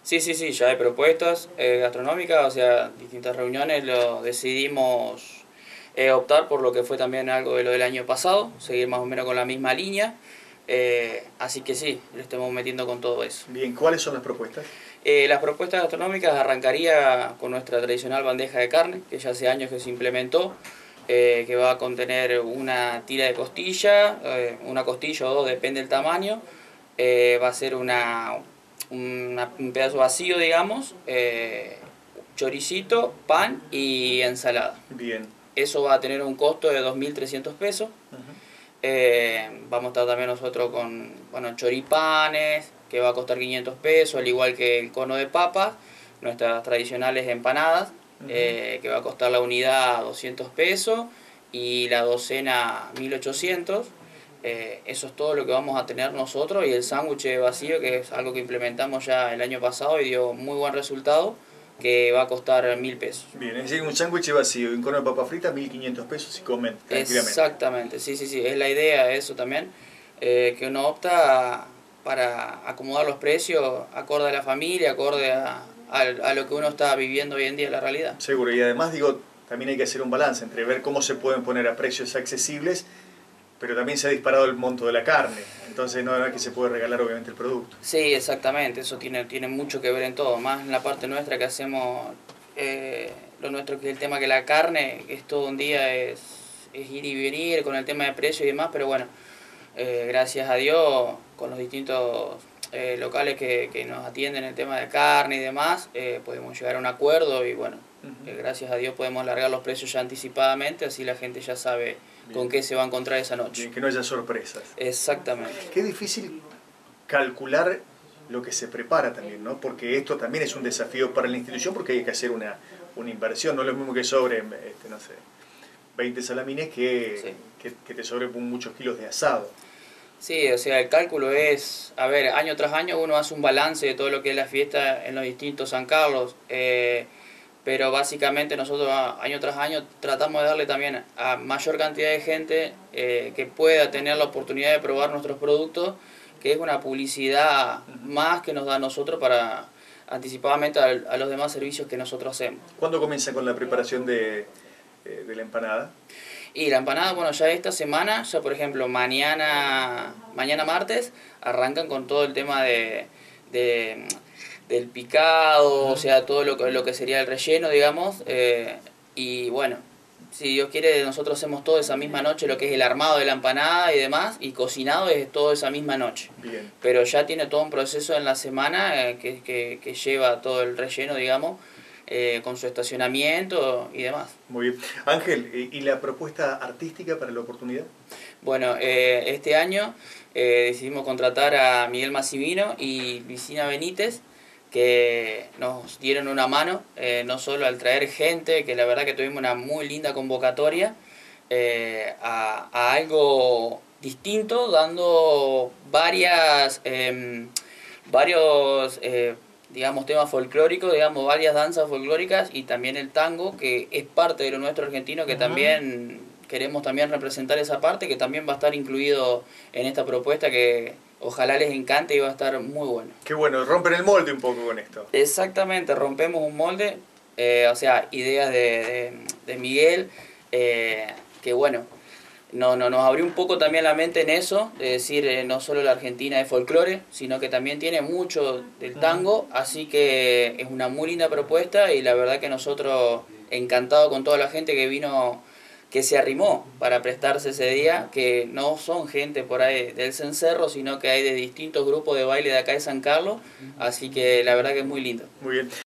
Sí, sí, sí, ya hay propuestas gastronómicas, o sea, distintas reuniones lo decidimos optar por lo que fue también algo de lo del año pasado, seguir más o menos con la misma línea, así que sí, le estamos metiendo con todo eso. Bien, ¿cuáles son las propuestas? Las propuestas gastronómicas arrancaría con nuestra tradicional bandeja de carne, que ya hace años que se implementó, que va a contener una tira de costilla, una costilla o dos, depende del tamaño, va a ser un pedazo vacío, digamos, choricito, pan y ensalada. Bien. Eso va a tener un costo de 2.300 pesos. Vamos a estar también nosotros con choripanes, que va a costar 500 pesos, al igual que el cono de papas, nuestras tradicionales empanadas, que va a costar la unidad 200 pesos y la docena 1.800. Eso es todo lo que vamos a tener nosotros, y el sándwich vacío, que es algo que implementamos ya el año pasado y dio muy buen resultado, que va a costar 1.000 pesos. Bien, es decir, un sándwich vacío y un cono de papa frita, 1.500 pesos y comen tranquilamente. Exactamente, sí, sí, sí, es la idea de eso también, que uno opta para acomodar los precios acorde a la familia, acorde a lo que uno está viviendo hoy en día, la realidad. Seguro, y además digo, también hay que hacer un balance entre ver cómo se pueden poner a precios accesibles, pero también se ha disparado el monto de la carne, entonces no es que se puede regalar obviamente el producto. Sí, exactamente, eso tiene mucho que ver en todo, más en la parte nuestra que hacemos, lo nuestro que es el tema que la carne, que es todo un día, es ir y venir con el tema de precio y demás, pero bueno, gracias a Dios, con los distintos locales que nos atienden el tema de carne y demás, podemos llegar a un acuerdo y bueno, gracias a Dios podemos largar los precios ya anticipadamente, así la gente ya sabe con qué se va a encontrar esa noche. Bien, que no haya sorpresas. Exactamente. Qué difícil calcular lo que se prepara también, ¿no? Porque esto también es un desafío para la institución, porque hay que hacer una inversión, no es lo mismo que sobre, no sé, 20 salamines que te sobren muchos kilos de asado. Sí, o sea, el cálculo es, a ver, año tras año uno hace un balance de todo lo que es la fiesta en los distintos San Carlos, pero básicamente nosotros año tras año tratamos de darle también a mayor cantidad de gente que pueda tener la oportunidad de probar nuestros productos, que es una publicidad más que nos da a nosotros para anticipadamente a los demás servicios que nosotros hacemos. ¿Cuándo comienza con la preparación de la empanada? Y la empanada, bueno, ya esta semana, ya por ejemplo mañana martes, arrancan con todo el tema del picado, o sea, todo lo que sería el relleno, digamos, y bueno, si Dios quiere, nosotros hacemos todo esa misma noche, lo que es el armado de la empanada y demás, y cocinado es todo esa misma noche. Bien. Pero ya tiene todo un proceso en la semana que lleva todo el relleno, digamos, con su estacionamiento y demás. Muy bien. Ángel, ¿y la propuesta artística para la oportunidad? Bueno, este año decidimos contratar a Miguel Massimino y Vicina Benítez, que nos dieron una mano, no solo al traer gente, que la verdad que tuvimos una muy linda convocatoria, a algo distinto, dando varios digamos, temas folclóricos, digamos, varias danzas folclóricas y también el tango, que es parte de lo nuestro argentino, que también queremos también representar esa parte, que también va a estar incluido en esta propuesta, que ojalá les encante y va a estar muy bueno. Qué bueno, rompen el molde un poco con esto. Exactamente, rompemos un molde, o sea, ideas de Miguel, que bueno, nos abrió un poco también la mente en eso, de decir, no solo la Argentina es folclore, sino que también tiene mucho del tango, así que es una muy linda propuesta y la verdad que nosotros encantados con toda la gente que vino, que se arrimó para prestarse ese día, que no son gente por ahí del cencerro, sino que hay de distintos grupos de baile de acá de San Carlos, así que la verdad que es muy lindo. Muy bien.